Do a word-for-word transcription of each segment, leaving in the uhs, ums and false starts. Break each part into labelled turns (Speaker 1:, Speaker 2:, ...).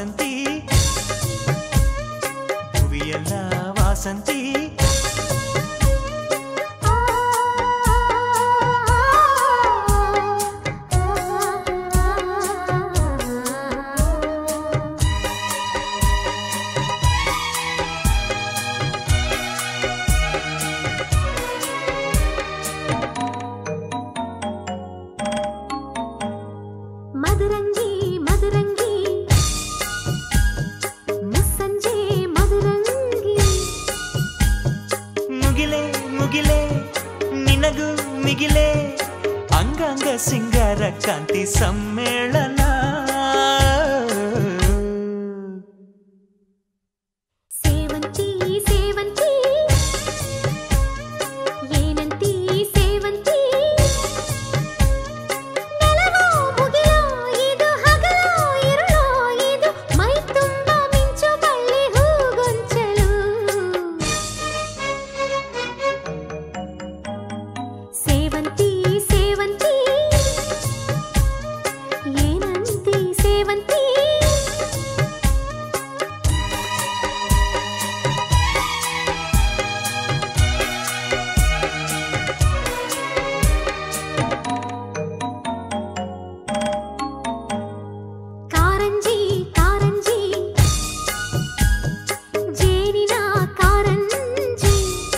Speaker 1: ವಾಸಂತಿ ಭುವಿಯೆಲ್ಲ ವಾಸಂತಿ
Speaker 2: ಮಧುರಂಗಿ ಮಧುರಂಗಿ ಮುಸ್ಸಂಜೆ ಮಧುರಂಗಿ
Speaker 1: ಮುಗಿಲೆ ಮುಗಿಲೆ ನಿನಗೂ ಮಿಗಿಲೆ ಅಂಗಾಂಗ ಸಿಂಗಾರ ಕಾಂತಿ ಸಮ್ಮೇಳನ
Speaker 2: ಸೇವಂತಿ ಸೇವಂತಿ ಏನಂತಿ ಸೇವಂತಿ ನೆಲವೋ ಮುಗಿಲೋ ಇದು ಹಗಲೋ ಇರುಳೋ ಇದು ಮೈ ತುಂಬ ಮಿಂಚು ಬಳ್ಳಿ ಹೂಗೊಂಚಲು ಸೇವಂತಿ ಸೇವಂತಿ ಏನಂತಿ ಸೇವಂತಿ ಕಾರಂಜಿ ಕಾರಂಜಿ ಜೇನಿನ ಕಾರಂಜಿ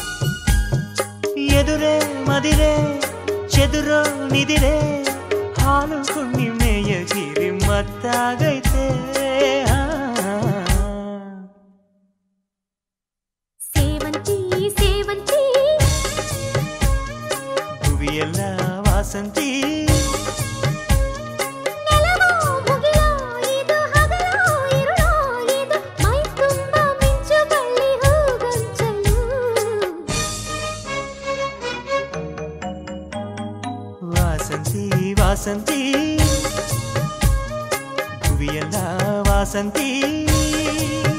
Speaker 1: ಎದುರೇ ಮದಿರೆ ಚೆದುರೋ ನಿದಿರೆ ಹಾಲು ಹುಣ್ಣಿಮೆಯ ಗಿರಿ ಮತ್ತಾಗೈತೆ
Speaker 2: ಸೇವಂತಿ ಸೇವಂತಿ
Speaker 1: ಭುವಿಯೆಲ್ಲ ವಾಸಂತಿ
Speaker 2: ನೆಲವೋ ಮುಗಿಲೋ ಇದು ಹಗಲೋ ಇರುಳೋ ಇದು ಮೈ ತುಂಬ ಮಿಂಚು ಬಳ್ಳಿ ಹೂಗೊಂಚಲು
Speaker 1: ವಾಸಂತಿ ವಾಸಂತಿ ಭುವಿಯೆಲ್ಲ ವಾಸಂತಿ